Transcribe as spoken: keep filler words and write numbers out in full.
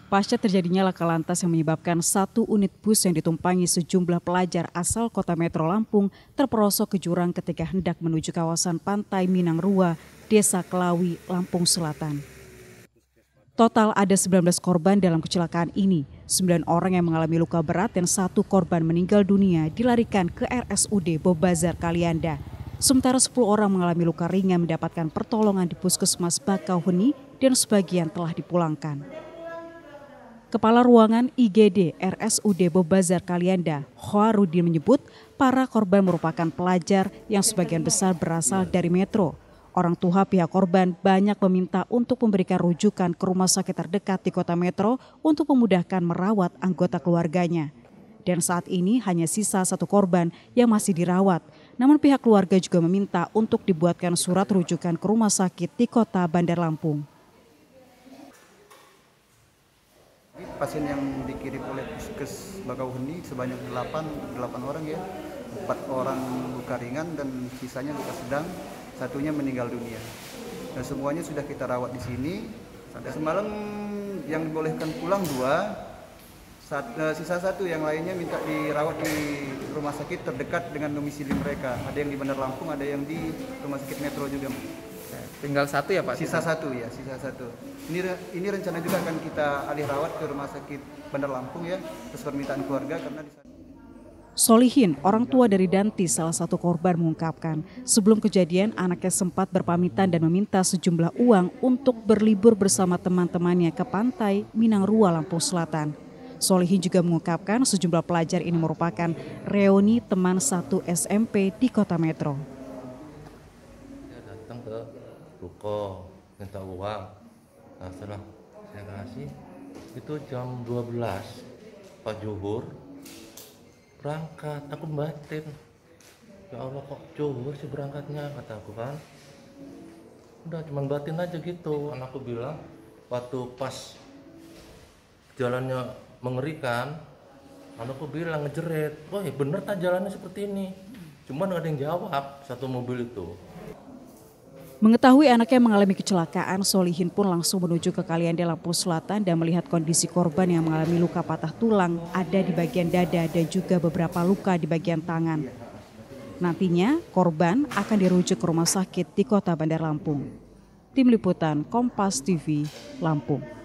Pasca terjadinya laka lantas yang menyebabkan satu unit bus yang ditumpangi sejumlah pelajar asal Kota Metro Lampung terperosok ke jurang ketika hendak menuju kawasan Pantai Minang Rua, Desa Kelawi, Lampung Selatan. Total ada sembilan belas korban dalam kecelakaan ini. sembilan orang yang mengalami luka berat dan satu korban meninggal dunia dilarikan ke R S U D Bobazar Kalianda. Sementara sepuluh orang mengalami luka ringan mendapatkan pertolongan di Puskesmas Bakauheni dan sebagian telah dipulangkan. Kepala Ruangan I G D R S U D Bobazar Kalianda, Khoarudin menyebut para korban merupakan pelajar yang sebagian besar berasal dari Metro. Orang tua pihak korban banyak meminta untuk memberikan rujukan ke rumah sakit terdekat di Kota Metro untuk memudahkan merawat anggota keluarganya. Dan saat ini hanya sisa satu korban yang masih dirawat. Namun pihak keluarga juga meminta untuk dibuatkan surat rujukan ke rumah sakit di Kota Bandar Lampung. Pasien yang dikirim oleh Puskes Bakauheni sebanyak delapan orang ya, empat orang luka ringan dan sisanya luka sedang, satunya meninggal dunia. Dan semuanya sudah kita rawat di sini. Semalam yang dibolehkan pulang dua, sisa satu yang lainnya minta dirawat di rumah sakit terdekat dengan domisili mereka. Ada yang di Bandar Lampung, ada yang di rumah sakit Metro juga. Tinggal satu ya Pak? Sisa satu ya, sisa satu. Ini ini rencana juga akan kita alih rawat ke rumah sakit Bandar Lampung ya, atas permintaan keluarga karena di sana. Solihin, orang tua dari Danti, salah satu korban mengungkapkan, sebelum kejadian anaknya sempat berpamitan dan meminta sejumlah uang untuk berlibur bersama teman-temannya ke Pantai Minang Rua, Lampung Selatan. Solihin juga mengungkapkan sejumlah pelajar ini merupakan reuni teman satu S M P di Kota Metro. Dia datang ke ruko minta uang. Nah, setelah saya kasih itu jam dua belas Pak Juhur berangkat, aku batin, ya Allah kok Juhur sih berangkatnya, kata aku kan. Udah cuman batin aja gitu. Kan aku bilang waktu pas jalannya mengerikan, kan aku bilang ngejeret, wah bener tak jalannya seperti ini. Cuman gak ada yang jawab satu mobil itu. Mengetahui anaknya mengalami kecelakaan, Solihin pun langsung menuju ke Kalianda, Lampung Selatan dan melihat kondisi korban yang mengalami luka patah tulang ada di bagian dada dan juga beberapa luka di bagian tangan. Nantinya korban akan dirujuk ke rumah sakit di Kota Bandar Lampung. Tim Liputan Kompas T V, Lampung.